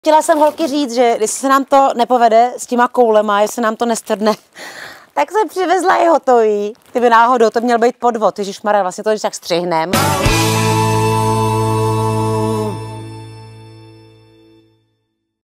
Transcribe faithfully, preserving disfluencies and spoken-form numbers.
Chtěla jsem holky říct, že když se nám to nepovede s těma koulema, jestli se nám to nestrhne, tak jsem přivezla i hotový. Kdyby náhodou to měl být podvod, ježišmarja, vlastně to když tak střihnem.